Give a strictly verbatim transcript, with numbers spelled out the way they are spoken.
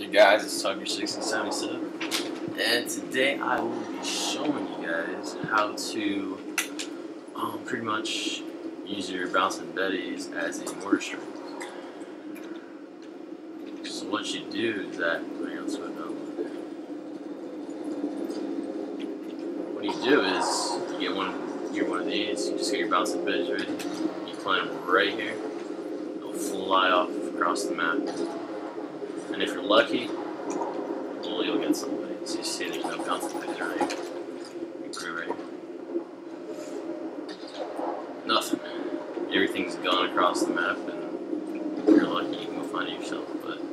Hey guys, it's Tucker sixteen seventy-seven, and today I will be showing you guys how to um, pretty much use your bouncing betties as a mortar string. So what you do is that, let's go down. What you do is you get one, you get one of these. You just get your bouncing betties ready. You plant them right here. They'll fly off across the map. And if you're lucky, well, you'll get somebody. So you see there's no bouncing betties right here. You put it right here. Nothing. Everything's gone across the map, and if you're lucky, you can go find it yourself. But